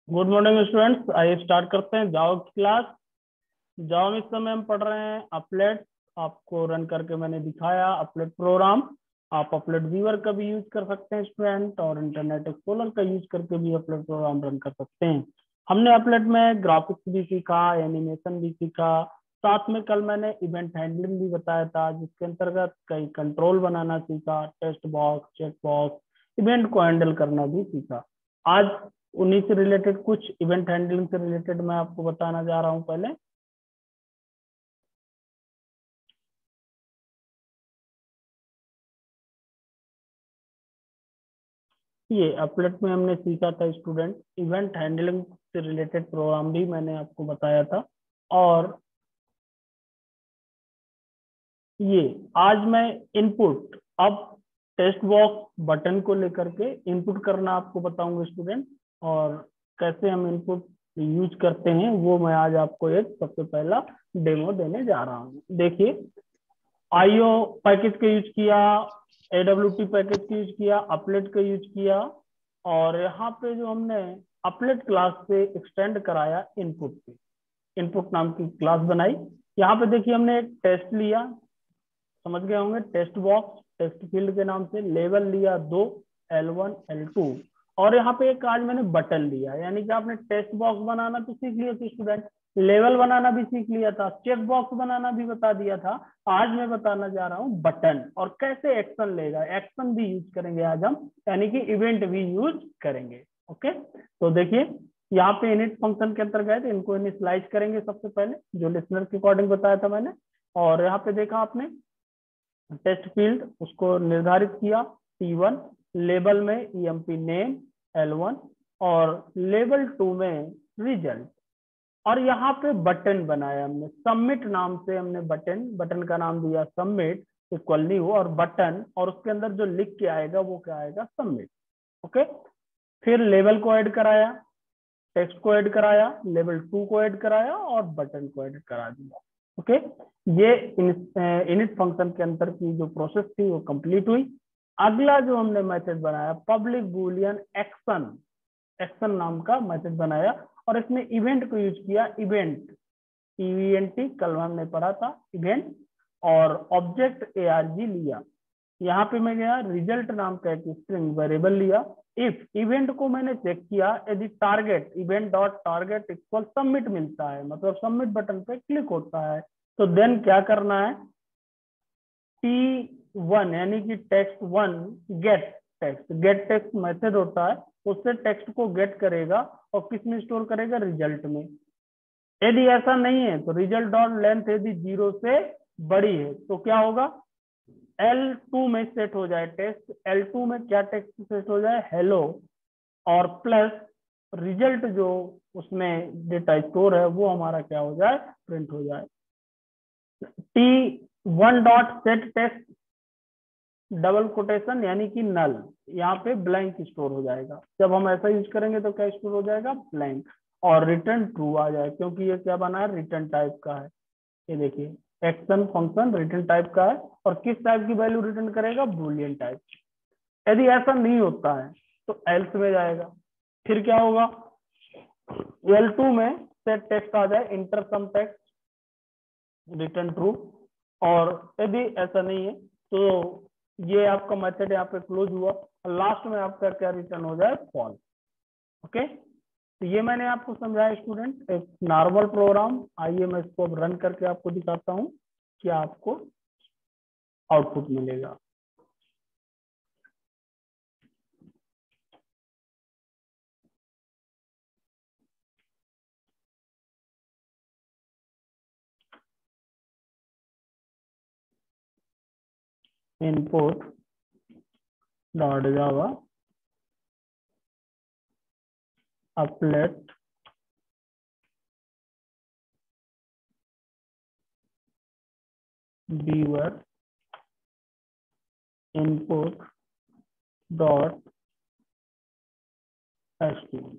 Good morning students. आइए start करते हैं जावा की क्लास। जावा में इस समय हम पढ़ रहे हैं अपलेट। आपको रन करके मैंने दिखाया अपलेट प्रोग्राम। आप अपलेट व्यूअर का भी यूज कर सकते हैं स्टूडेंट, और इंटरनेट एक्सप्लोरर का यूज करके भी अपलेट प्रोग्राम रन कर सकते हैं। हमने अपलेट में ग्राफिक्स भी सीखा, एनिमेशन भी सीखा, साथ में कल मैंने इवेंट हैंडलिंग भी बताया था, जिसके अंतर्गत कई कंट्रोल बनाना सीखा, test box, check box, event को हैंडल करना भी सीखा। आज उन्हीं से रिलेटेड कुछ इवेंट हैंडलिंग से रिलेटेड मैं आपको बताना जा रहा हूं। पहले ये अपलेट में हमने सीखा था स्टूडेंट, इवेंट हैंडलिंग से रिलेटेड प्रोग्राम भी मैंने आपको बताया था। और ये आज मैं इनपुट, अब टेस्ट बॉक्स बटन को लेकर के इनपुट करना आपको बताऊंगा स्टूडेंट, और कैसे हम इनपुट यूज करते हैं वो मैं आज आपको एक सबसे पहला डेमो देने जा रहा हूँ। देखिए, आईओ पैकेज का यूज किया, एडब्ल्यूटी पैकेज का यूज किया, अपलेट का यूज किया, और यहाँ पे जो हमने अपलेट क्लास से एक्सटेंड कराया इनपुट पे, इनपुट नाम की क्लास बनाई। यहाँ पे देखिए हमने एक टेस्ट लिया, समझ गए होंगे, टेस्ट बॉक्स टेस्ट फील्ड के नाम से, लेवल लिया 2, L1 L2, और यहाँ पे एक आज मैंने बटन लिया। यानी कि आपने टेस्ट बॉक्स बनाना तो सीख लिया था स्टूडेंट, लेवल बनाना भी सीख लिया था, चेक बॉक्स बनाना भी बता दिया था। आज मैं बताना जा रहा हूँ बटन, और कैसे एक्शन लेगा, एक्शन भी यूज करेंगे आज हम, यानी कि इवेंट भी यूज करेंगे। ओके, तो देखिए यहाँ पे इनिट फंक्शन के अंतर्गत इनको इनिशियलाइज करेंगे सबसे पहले, जो लिसनर के अकॉर्डिंग बताया था मैंने। और यहाँ पे देखा आपने टेस्ट फील्ड उसको निर्धारित किया T1, लेबल में EMP नेम L1, और लेवल 2 में रिजल्ट। और यहाँ पे बटन बनाया हमने, सबमिट नाम से हमने बटन का नाम दिया सबमिट इक्वल न्यू, और बटन, और उसके अंदर जो लिख के आएगा वो क्या आएगा, सबमिट। ओके, फिर लेवल को ऐड कराया, टेक्स्ट को ऐड कराया, लेवल 2 को ऐड कराया, और बटन को ऐड करा दिया। ओके, ये इनिट फंक्शन के अंदर की जो प्रोसेस थी वो कंप्लीट हुई। अगला जो हमने मेथड बनाया पब्लिक बूलियन एक्शन, एक्शन नाम का मेथड बनाया, और इसमें इवेंट को यूज किया, इवेंट EVENT कल हमने पढ़ा था इवेंट, और ऑब्जेक्ट ARG लिया। यहाँ पे मैं गया रिजल्ट नाम का एक स्ट्रिंग वेरिएबल लिया। इफ इवेंट को मैंने चेक किया, यदि target event dot target equal submit मिलता है, मतलब सबमिट बटन पे क्लिक होता है, तो देन क्या करना है, T1 यानी कि टेक्स्ट 1 गेट टेक्स्ट मेथड होता है, उससे टेक्स्ट को गेट करेगा और किस में स्टोर करेगा, रिजल्ट में। यदि ऐसा नहीं है तो रिजल्ट डॉट लेंथ यदि 0 से बड़ी है तो क्या होगा, L2 में सेट हो जाए टेक्स्ट, L2 में क्या टेक्स्ट सेट हो जाए, हेलो, और प्लस रिजल्ट जो उसमें डेटा स्टोर है वो हमारा क्या हो जाए, प्रिंट हो जाए। T1 dot set text double quotation यानी कि नल, यहाँ पे ब्लैंक स्टोर हो जाएगा। जब हम ऐसा यूज करेंगे तो क्या स्टोर हो जाएगा, ब्लैंक, और रिटर्न ट्रू आ जाए, क्योंकि ये क्या बना है, रिटर्न टाइप का है। ये देखिए एक्शन फंक्शन रिटर्न टाइप का है, और किस टाइप की वैल्यू रिटर्न करेगा, बूलियन टाइप। यदि ऐसा नहीं होता है तो एल्स में जाएगा। फिर क्या होगा, L2 में सेट टेक्स्ट आ जाए, enter some text, return true, और यदि ऐसा नहीं है तो ये आपका मेथड यहाँ पे क्लोज हुआ, लास्ट में आपका क्या रिटर्न हो जाए, फॉल्स। ओके, तो ये मैंने आपको समझाया स्टूडेंट, एक नॉर्मल प्रोग्राम। आइए मैं इसको अब रन करके आपको दिखाता हूँ क्या आपको आउटपुट मिलेगा। इनपुट डॉट जावा applet viewer input dot HTML.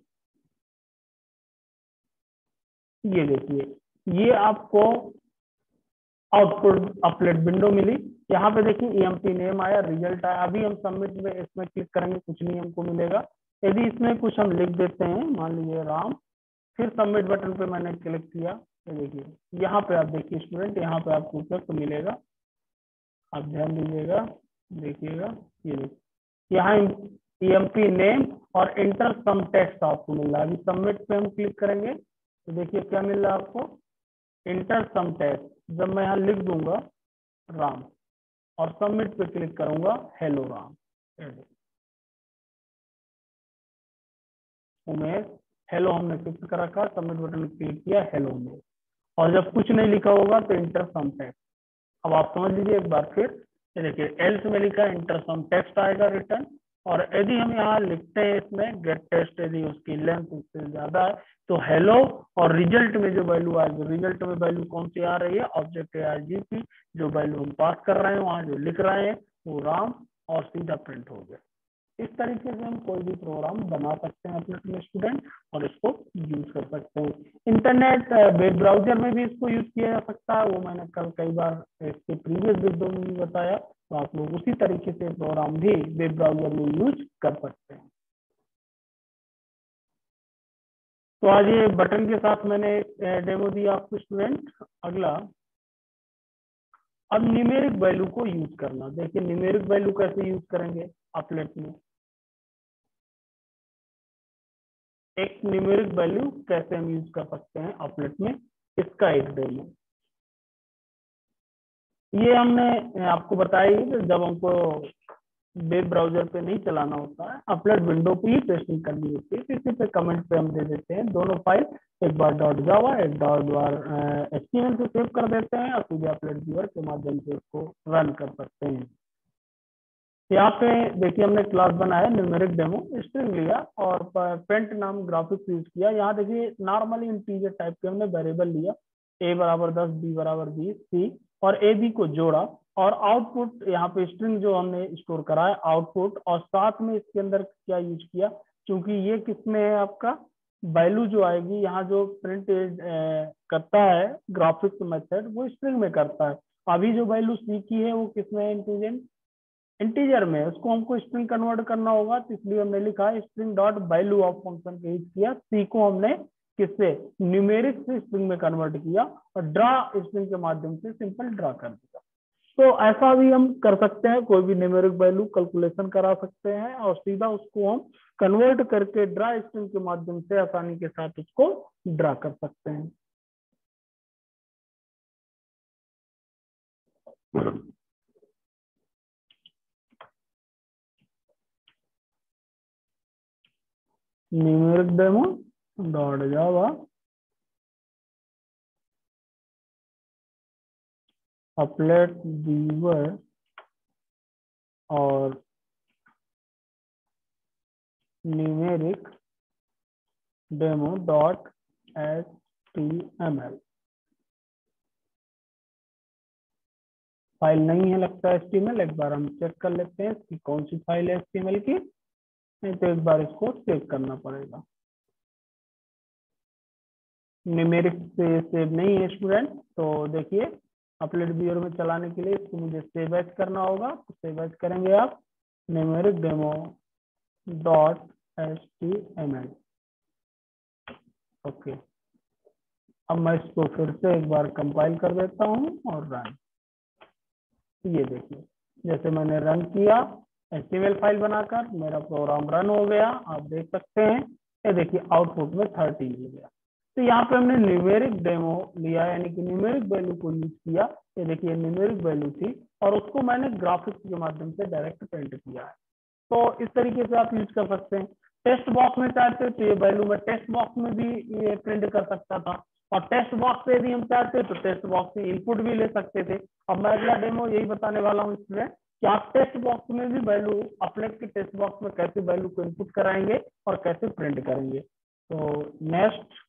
ये देखिए ये आपको आउटपुट अपलेट विंडो मिली। यहाँ पे देखिए EMP नेम आया, रिजल्ट आया। अभी हम सबमिट में इसमें क्लिक करेंगे, कुछ नहीं हमको मिलेगा, यदि इसमें कुछ हम लिख देते हैं, मान लीजिए राम, फिर सबमिट बटन पे मैंने क्लिक किया, ये देखिए यहाँ पे आप देखिए स्टूडेंट, यहाँ पे आपको उत्तर तो मिलेगा, आप ध्यान दीजिएगा, देखिएगा, ये देखिए यहाँ ईएमपी नेम और इंटर सम टेक्स्ट आपको मिल रहा है। अभी सबमिट पे हम क्लिक करेंगे तो देखिए क्या मिल रहा है आपको, इंटर सम टेक्स्ट। जब मैं यहाँ लिख दूंगा राम और सबमिट पे क्लिक करूंगा हेलो राम, उमेश, हेलो हमने फिक्स कर रखा, सबमिट बटन क्लिक किया, हेलो उमेश। और जब कुछ नहीं लिखा होगा तो इंटर सम टेक्स्ट। अब आप समझ लीजिए एक बार फिर, ये देखिए एल्स में लिखा है इंटर सम टेक्स्ट आएगा रिटर्न। और यदि हम यहाँ लिखते हैं इसमें गेट टेस्ट, यदि उसकी लेंथ उससे ज्यादा है तो हेलो, और रिजल्ट में जो वैल्यू आएगी, रिजल्ट में वैल्यू कौन सी आ रही है, ऑब्जेक्ट आरजी की जो वैल्यू हम पास कर रहे हैं, वहां जो लिख रहे हैं वो राम, और सीधा प्रिंट हो गया। इस तरीके से हम कोई भी प्रोग्राम बना सकते हैं अपने स्टूडेंट, और इसको यूज कर सकते हैं। इंटरनेट वेब ब्राउजर में भी इसको यूज किया जा सकता है, वो मैंने कल कई बार इसके प्रीवियस वीडियो में भी बताया, तो आप लोग उसी तरीके से प्रोग्राम भी वेब ब्राउजर में यूज कर सकते हैं। तो आज ये बटन के साथ मैंने डेमो दिया आपको स्टूडेंट। अगला, अब न्यूमेरिक वैल्यू को यूज करना। देखिए न्यूमेरिक वैल्यू कैसे यूज करेंगे अपलेट में, एक न्यूमेरिक वैल्यू कैसे हम यूज कर सकते हैं अपलेट में, इसका एक डेमो। ये हमने आपको बताया कि जब हमको वेब ब्राउजर पे नहीं चलाना होता है, अपलोड विंडो पे ही टेस्टिंग करनी होती है, तो इसी पे कमेंट पे हम दे देते हैं दोनों फाइल, एक बार डॉट जावा, एक बार एचटीएमएल से सेव कर देते हैं और सीधे अपलोड व्यूअर के माध्यम से उसको रन कर सकते हैं। यहाँ पे देखिए हमने क्लास बनाया न्यूमेरिक डेमो, स्ट्रिंग लिया और पेंट नाम ग्राफिक्स यूज किया। यहाँ देखिए नॉर्मली इंटीजर टाइप के हमने वेरिएबल लिया, a बराबर 10, b बराबर 20, c, और ए बी को जोड़ा, और आउटपुट यहाँ पे स्ट्रिंग जो हमने स्टोर करा है आउटपुट, और साथ में इसके अंदर क्या यूज किया, क्योंकि ये किसमें है आपका वैल्यू जो आएगी, यहाँ जो प्रिंट करता है ग्राफिक्स मेथड वो स्ट्रिंग में करता है। अभी जो वैल्यू सी की है वो किसमें है, इंटीजर में, उसको हमको स्ट्रिंग कन्वर्ट करना होगा, तो इसलिए हमने लिखा string dot value of function के यूज किया, सी को हमने किससे, न्यूमेरिक से स्ट्रिंग में कन्वर्ट किया, और ड्रा स्ट्रिंग के माध्यम से सिंपल ड्रा कर दिया। तो ऐसा भी हम कर सकते हैं, कोई भी न्यूमेरिक वैल्यू कैलकुलेशन करा सकते हैं और सीधा उसको हम कन्वर्ट करके ड्रा स्ट्रिंग के माध्यम से आसानी के साथ उसको ड्रा कर सकते हैं। न्यूमेरिक डेमो डॉट जावा अपलेट व्यूअर और numeric demo dot HTML। File नहीं है लगता है HTML, एक बार हम चेक कर लेते हैं कि कौन सी फाइल है HTML की, नहीं तो एक बार इसको सेव करना पड़ेगा। न्यूमेरिक से सेव नहीं है स्टूडेंट, तो देखिए अपलोड व्यूअर में चलाने के लिए इसको मुझे सेव एज करना होगा, तो सेव एज करेंगे आप numeric demo dot HTML। Okay, अब मैं इसको फिर से एक बार कंपाइल कर देता हूँ और रन। ये देखिए जैसे मैंने रन किया HTML फाइल बनाकर, मेरा प्रोग्राम रन हो गया, आप देख सकते हैं। ये देखिए आउटपुट में 30 मिल गया। तो यहाँ पे हमने न्यूमेरिक डेमो लिया, यानी कि न्यूमेरिक वैल्यू को यूज किया। ये देखिए न्यूमेरिक वैल्यू थी और उसको मैंने ग्राफिक्स के माध्यम से डायरेक्ट प्रिंट किया है। तो इस तरीके से आप यूज कर सकते हैं। टेक्स्ट बॉक्स में चाहते तो ये वैल्यू मैं टेक्स्ट बॉक्स में भी ये प्रिंट कर सकता था, और टेक्स्ट बॉक्स से यदि हम चाहते तो टेक्स्ट बॉक्स से इनपुट भी ले सकते थे। अब मैं अगला डेमो यही बताने वाला हूँ स्टूडेंट कि आप टेक्स्ट बॉक्स में भी वैल्यू, अपने के टेक्स्ट बॉक्स में कैसे वैल्यू को इनपुट कराएंगे और कैसे प्रिंट करेंगे। तो नेक्स्ट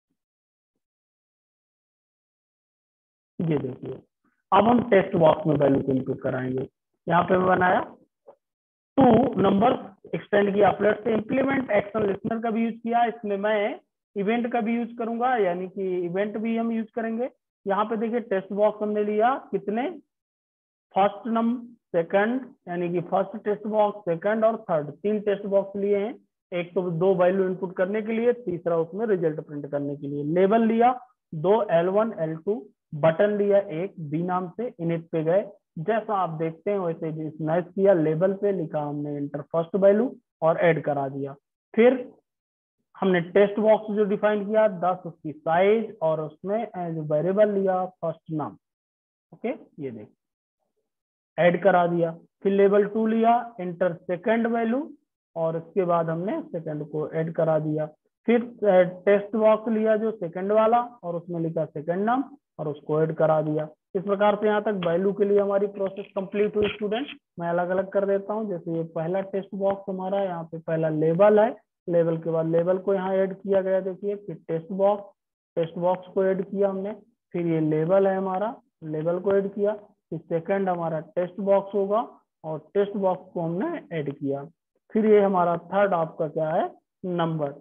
ये देखिए, अब हम टेक्स्ट बॉक्स में वैल्यू को इनपुट कराएंगे। यहाँ पे मैं बनाया 2 नंबर एक्सटेंड किया अपलोड से, इंप्लीमेंट एक्शन लिस्नर का भी यूज किया, इसमें मैं इवेंट का भी यूज करूंगा, यानी कि इवेंट भी हम यूज करेंगे। यहाँ पे देखिए टेक्स्ट बॉक्स हमने लिया कितने, फर्स्ट नंबर सेकंड, यानी कि फर्स्ट टेक्स्ट बॉक्स, सेकंड और थर्ड, 3 टेक्स्ट बॉक्स लिए हैं। एक तो दो वैल्यू इनपुट करने के लिए, तीसरा उसमें रिजल्ट प्रिंट करने के लिए। लेबल लिया दो L1 L2, बटन लिया एक बी नाम से, इनिट पे गए, जैसा आप देखते हैं वैसे नाइस किया, लेबल पे लिखा हमने इंटर फर्स्ट वैल्यू और ऐड करा दिया। फिर हमने टेक्स्ट बॉक्स जो डिफाइन किया 10, उसकी साइज और उसमें जो वेरिएबल लिया फर्स्ट नाम। ओके, ये देख ऐड करा दिया। फिर लेवल 2 लिया इंटर सेकंड वैल्यू और इसके बाद हमने सेकंड को ऐड करा दिया। फिर टेक्स्ट बॉक्स लिया जो सेकंड वाला और उसमें लिखा सेकंड नाम और उसको ऐड करा दिया। इस प्रकार से यहाँ तक वैल्यू के लिए हमारी प्रोसेस कंप्लीट हुई स्टूडेंट। मैं अलग अलग कर देता हूँ। जैसे ये पहला टेक्स्ट बॉक्स हमारा, यहाँ पे पहला लेबल है, लेबल के बाद लेबल को यहाँ ऐड किया गया, देखिए। फिर टेक्स्ट बॉक्स को ऐड किया हमने। फिर ये लेबल है हमारा, लेबल को ऐड किया। फिर सेकंड हमारा टेक्स्ट बॉक्स होगा और टेक्स्ट बॉक्स को हमने ऐड किया। फिर ये हमारा थर्ड आपका क्या है, नंबर,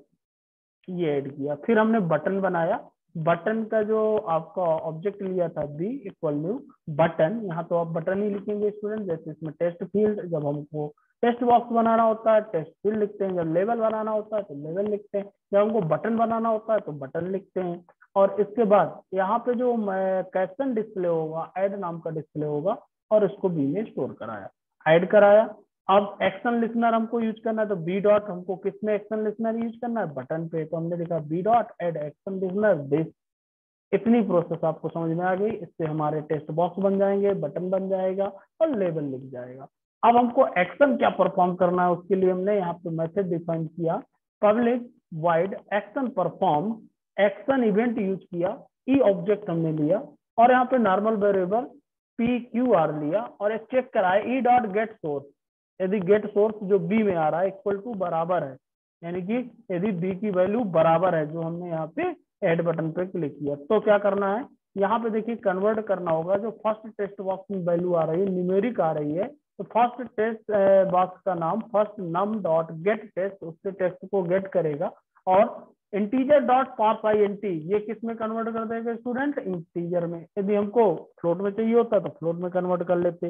ये ऐड किया। फिर हमने बटन बनाया। बटन का जो आपका ऑब्जेक्ट लिया था बी इक्वल टू बटन, यहाँ तो आप बटन ही लिखेंगे स्टूडेंट। जैसे इसमें टेस्ट फील्ड, जब हमको टेक्स्ट बॉक्स बनाना होता है टेस्ट फील्ड लिखते हैं, जब लेवल बनाना होता है तो लेवल लिखते हैं, जब हमको बटन बनाना होता है तो बटन लिखते हैं। और इसके बाद यहाँ पे जो कैप्शन डिस्प्ले होगा, ऐड नाम का डिस्प्ले होगा और इसको बी में स्टोर कराया, ऐड कराया। अब एक्शन लिसनर हमको यूज करना है तो बी डॉट, हमको किसमें एक्शन लिसनर यूज करना है, बटन पे, तो हमने लिखा B dot add action listener this. इतनी प्रोसेस आपको समझ में आ गई। इससे हमारे टेक्स्ट बॉक्स बन जाएंगे, बटन बन जाएगा और लेबल लिख जाएगा। अब हमको एक्शन क्या परफॉर्म करना है, उसके लिए हमने यहाँ पे मेथड डिफाइन किया, public void action perform, action event use किया, ई ऑब्जेक्ट हमने लिया और यहाँ पे नॉर्मल वेरिएबल PQR लिया और एक चेक कराया ई डॉट गेट सोर्स। यदि गेट सोर्स जो बी में आ रहा है इक्वल टू बराबर है, यानी कि यदि बी की वैल्यू बराबर है जो हमने यहाँ पे ऐड बटन पे क्लिक किया, तो क्या करना है, यहाँ पे देखिए कन्वर्ट करना होगा। जो फर्स्ट टेक्स्ट बॉक्स में वैल्यू आ रही है, न्यूमेरिक आ रही है, तो फर्स्ट टेक्स्ट बॉक्स का नाम first num dot get text, उससे टेक्स्ट को गेट करेगा और इंटीजर डॉट पार्स INT ये किस में कन्वर्ट कर देगा स्टूडेंट, इंटीजर में। यदि हमको फ्लोट में चाहिए होता तो फ्लोट में कन्वर्ट कर लेते।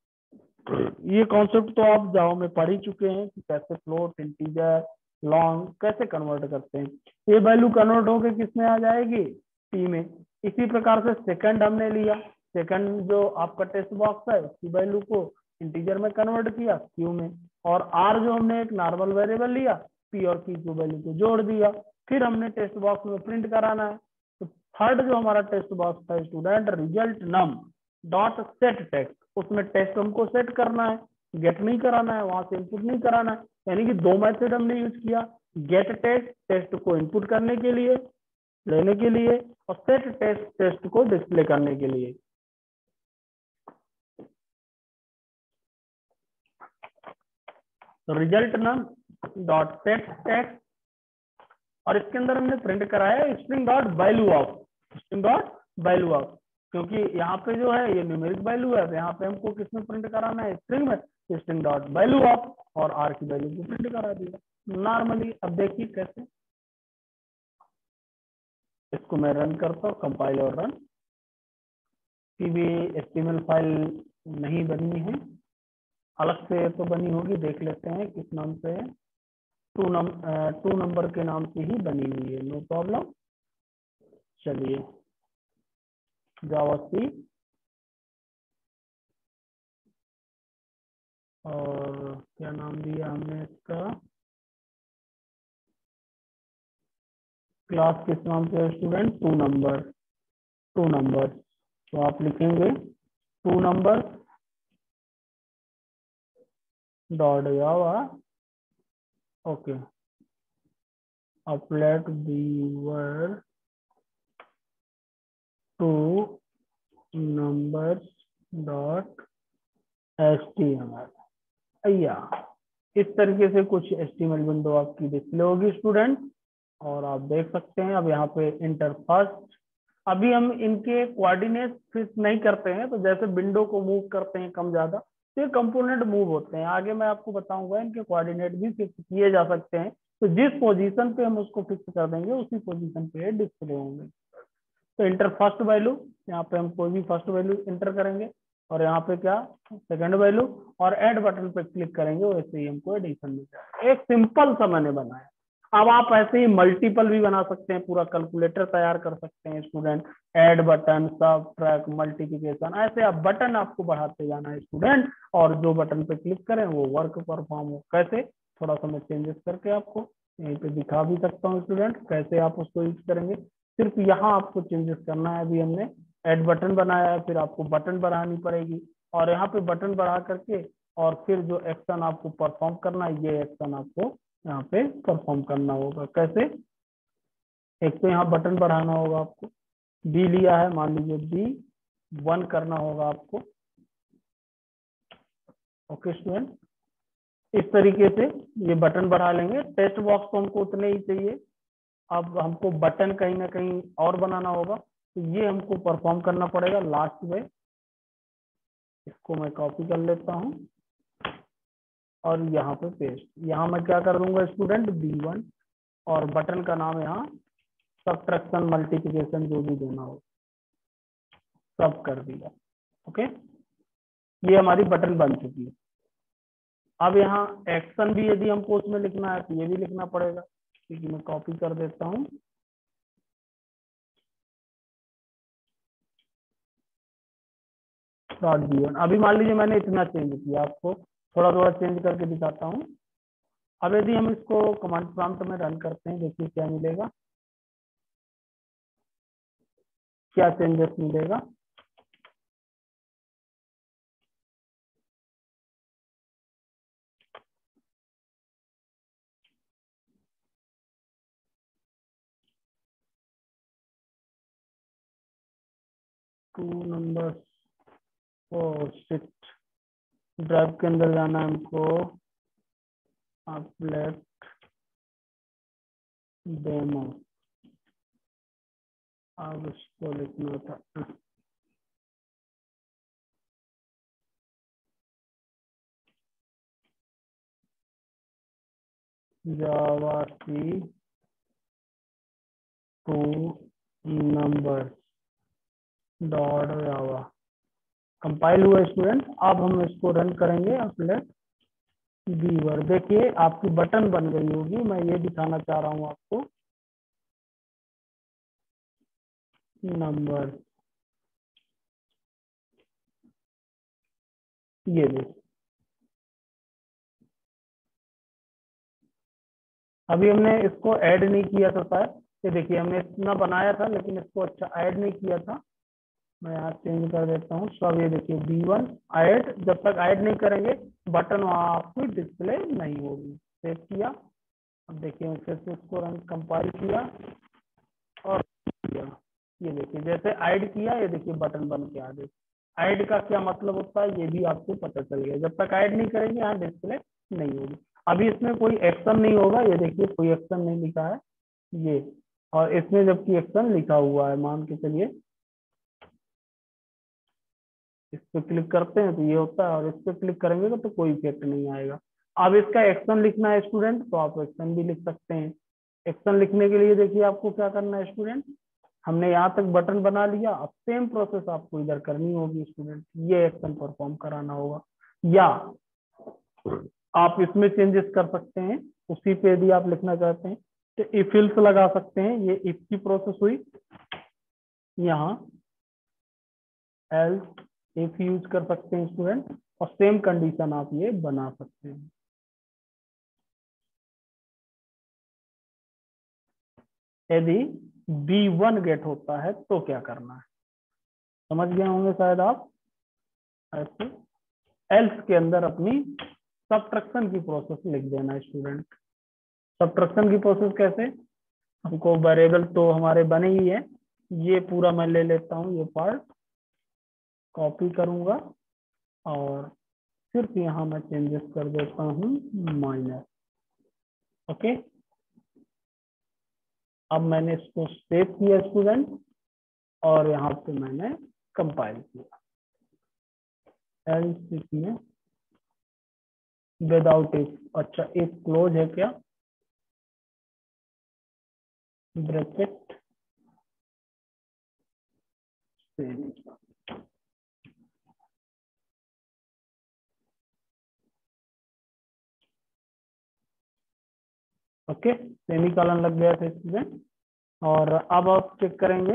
ये कॉन्सेप्ट तो आप जावा में पढ़ ही चुके हैं कि कैसे फ्लोट, इंटीजर, लॉन्ग कैसे कन्वर्ट करते हैं। ये वैल्यू कन्वर्ट होकर किस में आ जाएगी, टी में। इसी प्रकार से सेकंड हमने लिया, सेकंड जो आपका टेक्स्ट बॉक्स है उसकी वैल्यू को इंटीजर में कन्वर्ट किया क्यू में, और आर जो हमने एक नॉर्मल वेरिएबल लिया, पी और क्यू की वैल्यू को जोड़ दिया। फिर हमने टेक्स्ट बॉक्स में प्रिंट कराना है, तो थर्ड जो हमारा टेक्स्ट बॉक्स था student, result num dot set text, उसमें टेक्स्ट हमको सेट करना है, गेट नहीं कराना है, वहां से इनपुट नहीं कराना है। यानी कि दो मेथड हमने यूज किया, गेट टेक्स्ट टेक्स्ट को इनपुट करने के लिए, लेने के लिए, और सेट टेक्स्ट टेक्स्ट को डिस्प्ले करने के लिए। तो result num dot set text, और इसके अंदर हमने प्रिंट कराया string dot value of, string dot value of, क्योंकि यहाँ पे जो है ये न्यूमेरिक वैल्यू है, यहाँ पे हमको किसमें प्रिंट कराना है, स्ट्रिंग में, स्ट्रिंग डॉट वैल्यू ऑफ, और आर की वैल्यू को प्रिंट करा दिया नॉर्मली। अब देखिए कैसे, इसको मैं रन करता हूँ, कंपाइल और रन। भी HTML फाइल नहीं बनी है, अलग से तो बनी होगी, देख लेते हैं किस नाम से है, टू नंबर के नाम से ही बनी हुई है, नो प्रॉब्लम। चलिए जावासी और क्या नाम दिया हमने इसका, क्लास किस नाम से है स्टूडेंट, टू नंबर। तो आप लिखेंगे two number dot Java, okay, applet viewer two numbers dot HTML। या इस तरीके से कुछ HTML विंडो आपकी डिस्प्ले होगी स्टूडेंट, और आप देख सकते हैं। अब यहाँ पे इंटर फर्स्ट, अभी हम इनके कोऑर्डिनेट फिक्स नहीं करते हैं, तो जैसे विंडो को मूव करते हैं कम ज्यादा, तो ये कंपोनेंट मूव होते हैं। आगे मैं आपको बताऊंगा इनके कोऑर्डिनेट भी फिक्स किए जा सकते हैं, तो जिस पोजीशन पे हम उसको फिक्स कर देंगे उसी पोजीशन पे डिस्प्ले होंगे। तो इंटर फर्स्ट वैल्यू, यहाँ पे हम कोई भी फर्स्ट वैल्यू इंटर करेंगे, और यहाँ पे क्या सेकंड वैल्यू, और ऐड बटन पे क्लिक करेंगे वैसे ही हमको एडिशन मिल जाएगा। एक सिंपल सा मैंने बनाया। अब आप ऐसे ही मल्टीपल भी बना सकते हैं, पूरा कैलकुलेटर तैयार कर सकते हैं student. Add button, subtract, multiplication, ऐसे आप बटन आपको बढ़ाते जाना है स्टूडेंट, और जो बटन पे क्लिक करें वो वर्क परफॉर्म हो। कैसे, थोड़ा सा मैं चेंजेस करके आपको यहीं पे दिखा भी सकता हूँ स्टूडेंट कैसे आप उसको यूज करेंगे। सिर्फ यहाँ आपको चेंजेस करना है। अभी हमने ऐड बटन बनाया है, फिर आपको बटन बढ़ानी पड़ेगी, और यहाँ पे बटन बढ़ा करके और फिर जो एक्शन आपको परफॉर्म करना है, ये एक्शन आपको यहाँ पे परफॉर्म करना होगा। कैसे, एक तो यहाँ बटन बढ़ाना होगा आपको, बी लिया है, मान लीजिए B1 करना होगा आपको। ओके स्टूडेंट, इस तरीके से ये बटन बढ़ा लेंगे। टेक्स्ट बॉक्स तो हमको उतने ही चाहिए। अब हमको बटन कहीं ना कहीं और बनाना होगा, तो ये हमको परफॉर्म करना पड़ेगा लास्ट में। इसको मैं कॉपी कर लेता हूँ और यहाँ पे पेस्ट। यहाँ मैं क्या कर दूंगा स्टूडेंट, B1, और बटन का नाम यहाँ सबट्रैक्शन, मल्टीप्लिकेशन, जो भी देना हो सब कर दिया। ओके, ये हमारी बटन बन चुकी है। अब यहाँ एक्शन भी यदि हमको उसमें लिखना है तो ये भी लिखना पड़ेगा, क्योंकि मैं कॉपी कर देता हूँ। .B1, अभी मान लीजिए मैंने इतना चेंज किया, आपको थोड़ा थोड़ा चेंज करके दिखाता हूँ। अब यदि हम इसको कमांड प्रॉम्प्ट में रन करते हैं, देखिए क्या मिलेगा, क्या चेंजेस मिलेगा। टू नंबर 4 6 ड्राइव के अंदर जाना है हमको, अपलेट डेमो, अब इसको लिखना था जावा की 2 नंबर डॉट जावा। कंपाइल हुआ स्टूडेंट। अब हम इसको रन करेंगे अपलेट बीवर। देखिए आपकी बटन बन गई होगी, मैं ये दिखाना चाह रहा हूँ आपको। नंबर, ये देखिए, अभी हमने इसको ऐड नहीं किया था शायद। ये देखिए हमने इतना बनाया था लेकिन इसको अच्छा ऐड नहीं किया था। मैं यहाँ चेंज कर देता हूँ। तो अब ये देखिए B1 ऐड, जब तक ऐड नहीं करेंगे बटन वहाँ आपको डिस्प्ले नहीं होगी। सेव किया, अब देखिए फिर से इसको रन कंपाइल किया और किया। ये देखिए जैसे ऐड किया, ये देखिए बटन बन के आ गई। ऐड का क्या मतलब होता है ये भी आपको पता चल गया। जब तक ऐड नहीं करेंगे यहाँ डिस्प्ले नहीं होगी। अभी इसमें कोई एक्शन नहीं होगा, ये देखिए कोई एक्शन नहीं लिखा है ये, और इसमें जबकि एक्शन लिखा हुआ है। मान के चलिए इस पे क्लिक करते हैं तो ये होता है, और इस पे क्लिक करेंगे तो कोई इफेक्ट नहीं आएगा। अब इसका एक्शन लिखना है स्टूडेंट, तो आप एक्शन भी लिख सकते हैं। एक्शन लिखने के लिए देखिए आपको क्या करना है स्टूडेंट, हमने यहाँ तक बटन बना लिया, अब सेम प्रोसेस आपको इधर करनी होगी स्टूडेंट। ये एक्शन परफॉर्म कराना होगा, या आप इसमें चेंजेस कर सकते हैं। उसी पे यदि आप लिखना चाहते हैं तो इफ एल्स लगा सकते हैं। ये इफ की प्रोसेस हुई, यहाँ एल्स इफ यूज कर सकते हैं स्टूडेंट, और सेम कंडीशन आप ये बना सकते हैं। यदि B1 गेट होता है तो क्या करना है, समझ गए होंगे शायद आप। ऐसे एल्स के अंदर अपनी सबट्रैक्शन की प्रोसेस लिख देना है स्टूडेंट। सबट्रैक्शन की प्रोसेस कैसे, हमको वेरिएबल तो हमारे बने ही है, ये पूरा मैं ले लेता हूँ, ये पार्ट कॉपी करूंगा और सिर्फ यहाँ मैं चेंजेस कर देता हूँ माइनर। ओके, अब मैंने इसको सेव किया स्टूडेंट, और यहाँ पे मैंने कंपाइल किया। एल्स में विदाउट इफ, अच्छा इफ क्लोज है क्या, ब्रैकेट ओके, सेमीकोलन लग गया था स्टूडेंट। और अब आप चेक करेंगे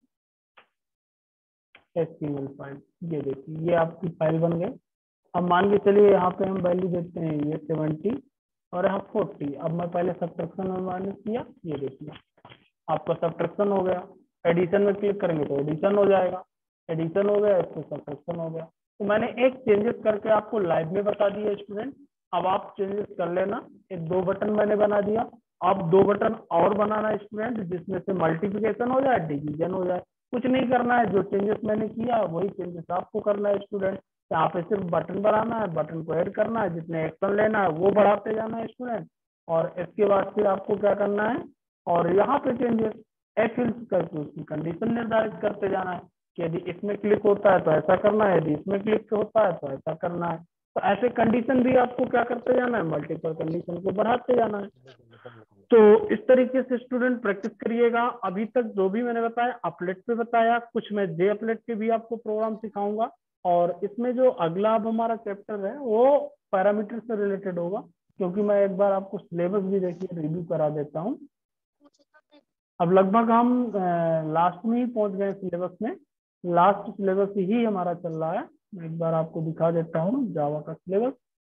HTML फाइल, ये देखिए ये आपकी फाइल बन गई। अब मान के चलिए यहाँ पे हम वैल्यू देते हैं ये 70 और यहाँ 40। अब मैं पहले सब्ट्रैक्शन में माइनस किया, ये देखिए आपका सब्ट्रैक्शन हो गया। एडिशन में क्लिक करेंगे तो एडिशन हो जाएगा, एडिशन हो गया, इसको सब्ट्रैक्शन हो गया। तो मैंने एक चेंजेस करके आपको लाइव में बता दिया स्टूडेंट। अब आप चेंजेस कर लेना। एक 2 बटन मैंने बना दिया, अब 2 बटन और बनाना स्टूडेंट, जिसमें से मल्टीप्लिकेशन हो जाए, डिवीजन हो जाए। कुछ नहीं करना है, जो चेंजेस मैंने किया वही चेंजेस आपको करना है स्टूडेंट। यहाँ पे सिर्फ बटन बनाना है, बटन को ऐड करना है, जितने एक्शन लेना है वो बढ़ाते जाना है स्टूडेंट। और इसके बाद फिर आपको क्या करना है, और यहाँ पे चेंजेस एफिल्स करके उसकी कंडीशन निर्धारित करते जाना है कि यदि इसमें क्लिक होता है तो ऐसा करना है, यदि इसमें क्लिक होता है तो ऐसा करना है। तो ऐसे कंडीशन भी आपको क्या करते जाना है, मल्टीपल कंडीशन को बढ़ाते जाना है। तो इस तरीके से स्टूडेंट प्रैक्टिस करिएगा। अभी तक जो भी मैंने बताया अपलेट पे बताया, कुछ मैं जे अपलेट के भी आपको प्रोग्राम सिखाऊंगा। और इसमें जो अगला अब हमारा चैप्टर है वो पैरामीटर से रिलेटेड होगा, क्योंकि मैं एक बार आपको सिलेबस भी देखिए रिव्यू करा देता हूँ। अब लगभग हम लास्ट में ही पहुंच गए सिलेबस में, लास्ट सिलेबस ही हमारा चल रहा है। मैं एक बार आपको दिखा देता हूँ जावा का सिलेबस।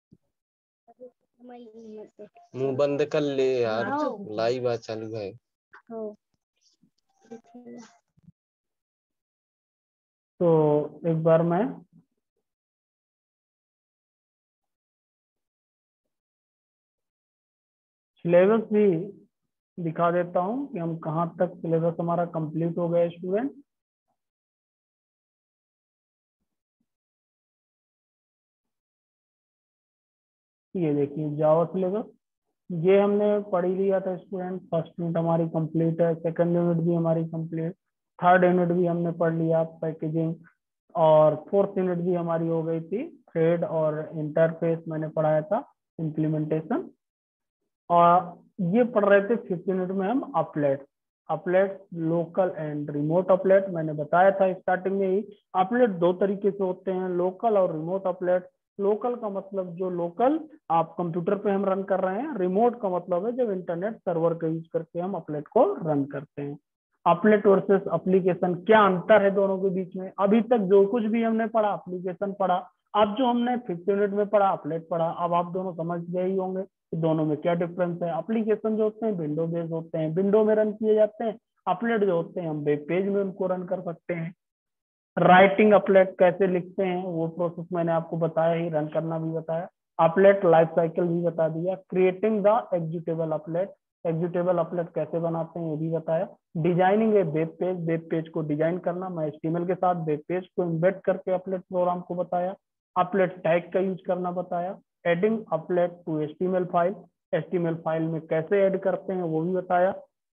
मुंह बंद कर ले यार, लाइव आ चालू है। तो एक बार मैं सिलेबस भी दिखा देता हूँ कि हम कहाँ तक सिलेबस हमारा कंप्लीट हो गया स्टूडेंट। ये देखिए जावा सिलेबस, ये हमने पढ़ ही लिया था स्टूडेंट। फर्स्ट यूनिट हमारी कंप्लीट है, सेकंड यूनिट भी हमारी कंप्लीट, थर्ड यूनिट भी हमने पढ़ लिया पैकेजिंग, और फोर्थ यूनिट भी हमारी हो गई थी थ्रेड और इंटरफेस मैंने पढ़ाया था, इम्प्लीमेंटेशन। और ये पढ़ रहे थे फिफ्थ यूनिट में हम अपलेट, अपलेट लोकल एंड रिमोट अपलेट। मैंने बताया था स्टार्टिंग में ही, अपलेट 2 तरीके से होते हैं, लोकल और रिमोट अपलेट। लोकल का मतलब जो लोकल आप कंप्यूटर पे हम रन कर रहे हैं, रिमोट का मतलब है जब इंटरनेट सर्वर का यूज करके हम अपलेट को रन करते हैं। अपलेट वर्सेस एप्लीकेशन, क्या अंतर है दोनों के बीच में? अभी तक जो कुछ भी हमने पढ़ा एप्लीकेशन पढ़ा, अब जो हमने फिफ्थ यूनिट में पढ़ा अपलेट पढ़ा। अब आप दोनों समझ गए ही होंगे कि दोनों में क्या डिफरेंस है। एप्लीकेशन जो होते हैं विंडो बेस्ड होते हैं, विंडो में रन किए जाते हैं। अपलेट जो होते हैं हम वेब पेज में उनको रन कर सकते हैं। राइटिंग अपलेट कैसे लिखते हैं वो प्रोसेस मैंने आपको बताया ही, रन करना भी बताया, अपलेट लाइफ साइकिल भी बता दिया। Creating the executable applet, executable applet कैसे बनाते हैं ये भी बताया। Designing a web page, web page को डिजाइन करना, मैं HTML के साथ वेब पेज को इम्बेड करके अपलेट प्रोग्राम को बताया। अपलेट टैग का यूज करना बताया। Adding applet to HTML file, HTML file में कैसे ऐड करते हैं वो भी बताया।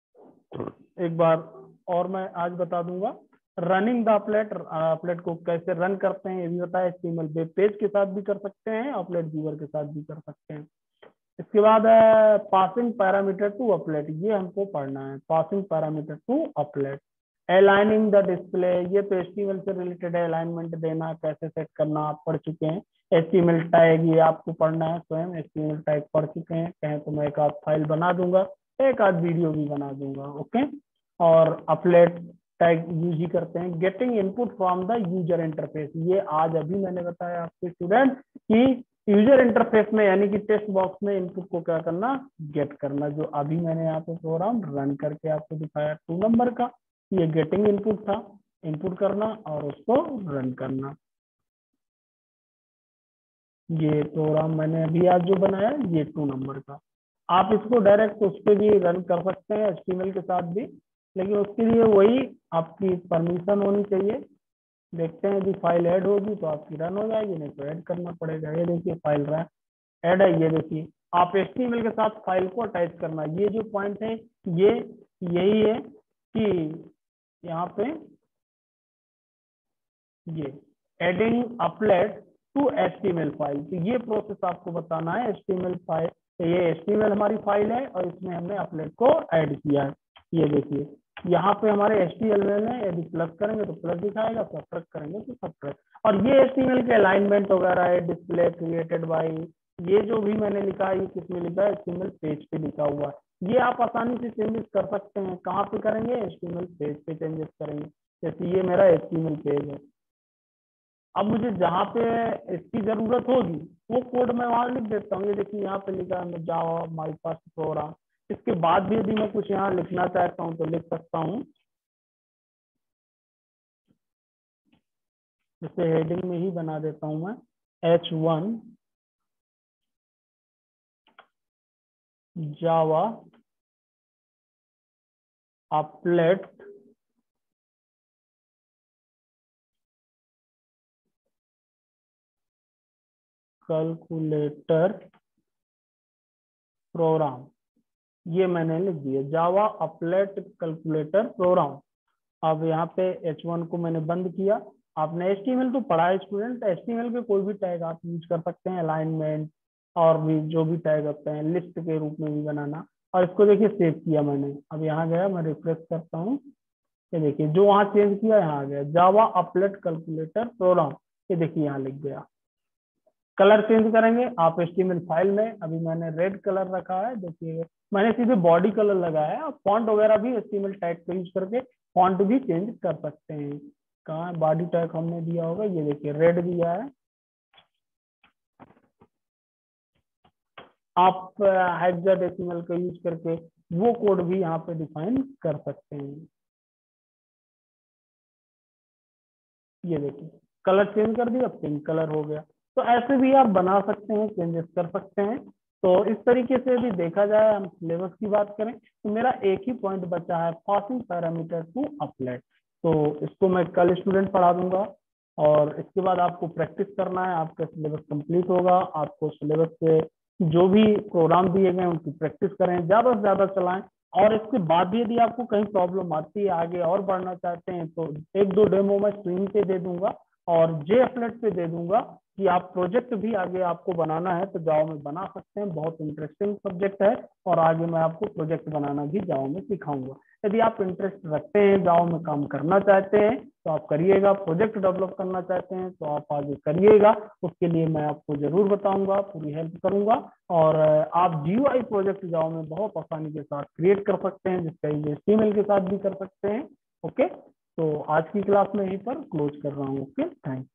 एक बार और मैं आज बता दूंगा, रनिंग द अपलेट, अपलेट को कैसे रन करते हैं ये भी बताया। HTML वेब पेज के साथ भी कर सकते हैं, अपलेट व्यूअर के साथ भी कर सकते हैं। इसके बाद पासिंग पैरामीटर टू अपलेट, ये हमको पढ़ना है, passing parameter to applet. Aligning the display, ये तो HTML से रिलेटेड है, अलाइनमेंट देना कैसे सेट करना आप पढ़ चुके हैं। HTML टैग ये आपको पढ़ना है स्वयं, HTML टैग पढ़ चुके हैं, कहें तो मैं एक आध फाइल बना दूंगा, एक आध वीडियो भी बना दूंगा। ओके, और अपलेट टैग यूज ही करते हैं। Getting input from the user interface, ये आज अभी मैंने बताया आपके स्टूडेंट कि यूजर इंटरफेस में यानी कि टेक्स्ट बॉक्स में इनपुट को क्या करना, गेट करना, जो अभी मैंने यहाँ पे प्रोग्राम रन करके आपको दिखाया 2 नंबर का। ये गेटिंग इनपुट था, इनपुट करना और उसको रन करना। ये प्रोग्राम मैंने अभी आज जो बनाया ये 2 नंबर का। आप इसको डायरेक्ट उस पर भी रन कर सकते हैं HTML के साथ भी, लेकिन उसके लिए वही आपकी परमिशन होनी चाहिए। देखते हैं यदि फाइल ऐड होगी तो आपकी रन हो जाएगी, नहीं तो ऐड करना पड़ेगा। ये देखिए फाइल रहा ऐड है, ये देखिए आप HTML के साथ फाइल को अटैच करना, ये जो पॉइंट है ये यही है कि यहाँ पे ये adding applet to HTML file, तो ये प्रोसेस आपको बताना है। HTML फाइल, ये HTML हमारी फाइल है और इसमें हमने अपलेट को ऐड किया है। ये देखिए यहाँ पे हमारे HTML है, यदि प्लस करेंगे तो प्लस दिखाएगा, सब्ट्रैक्ट करेंगे तो सब्ट्रैक्ट। और ये HTML के अलाइनमेंट वगैरह है, डिस्प्ले क्रिएटेड बाय ये जो भी मैंने लिखा है ये किस में लिखा है, HTML पेज पे लिखा हुआ है। ये आप आसानी से चेंजेस कर सकते हैं। कहाँ पे करेंगे, HTML पेज पे चेंजेस करेंगे। जैसे ये मेरा HTML पेज है, अब मुझे जहाँ पे इसकी जरूरत होगी वो कोड मैं वहां लिख देता हूँ। ये देखिए यहाँ पे लिखा है जावा माई पास प्रोग्राम। इसके बाद भी यदि मैं कुछ यहाँ लिखना चाहता हूँ तो लिख सकता हूँ। जैसे हेडिंग में ही बना देता हूँ मैं H1 जावा अपलेट कैलकुलेटर प्रोग्राम। ये मैंने लिख दिया जावा अपलेट कैलकुलेटर प्रोग्राम। अब यहाँ पे H1 को मैंने बंद किया। आपने HTML तो पढ़ा है स्टूडेंट, HTML के कोई भी टैग आप यूज कर सकते हैं, अलाइनमेंट और भी जो भी टैग होते हैं लिस्ट के रूप में भी बनाना। और इसको देखिए सेव किया मैंने। अब यहाँ गया, मैं रिफ्रेश करता हूँ, ये देखिए जो वहाँ चेंज किया यहाँ आ गया जावा अपलेट कैलकुलेटर प्रोग्राम। ये देखिए यहाँ लिख गया। कलर चेंज करेंगे आप HTML फाइल में, अभी मैंने रेड कलर रखा है, देखिए मैंने सीधे बॉडी कलर लगाया है। आप फॉन्ट वगैरह भी HTML टैग का यूज करके फॉन्ट भी चेंज कर सकते हैं। कहाँ बॉडी टैग हमने दिया होगा, ये देखिए रेड दिया है। आप हेक्साडेसिमल का यूज करके वो कोड भी यहाँ पे डिफाइन कर सकते हैं। ये देखिए कलर चेंज कर दिया, पिंक कलर हो गया। तो ऐसे भी आप बना सकते हैं, चेंजेस कर सकते हैं। तो इस तरीके से भी देखा जाए, हम सिलेबस की बात करें तो मेरा एक ही पॉइंट बचा है, पासिंग पैरामीटर टू अपलेट। तो इसको मैं कल स्टूडेंट पढ़ा दूंगा और इसके बाद आपको प्रैक्टिस करना है। आपका सिलेबस कंप्लीट होगा। आपको सिलेबस से जो भी प्रोग्राम दिए गए उनकी प्रैक्टिस करें, ज्यादा से ज्यादा चलाएं। और इसके बाद भी यदि आपको कहीं प्रॉब्लम आती है, आगे और बढ़ना चाहते हैं, तो एक दो डेमो मैं स्क्रीन पे दे दूंगा और JApplet पे दे दूंगा कि आप प्रोजेक्ट भी आगे आपको बनाना है तो जावा में बना सकते हैं। बहुत इंटरेस्टिंग सब्जेक्ट है और आगे मैं आपको प्रोजेक्ट बनाना भी जावा में सिखाऊंगा। यदि आप इंटरेस्ट रखते हैं, जावा में काम करना चाहते हैं तो आप करिएगा। प्रोजेक्ट डेवलप करना चाहते हैं तो आप आगे करिएगा। उसके लिए मैं आपको जरूर बताऊंगा, पूरी हेल्प करूंगा। और आप GUI प्रोजेक्ट जावा में बहुत आसानी के साथ क्रिएट कर सकते हैं, जिसका यूज HTML के साथ भी कर सकते हैं। ओके, तो आज की क्लास में यहीं पर क्लोज कर रहा हूँ। Okay, thank you.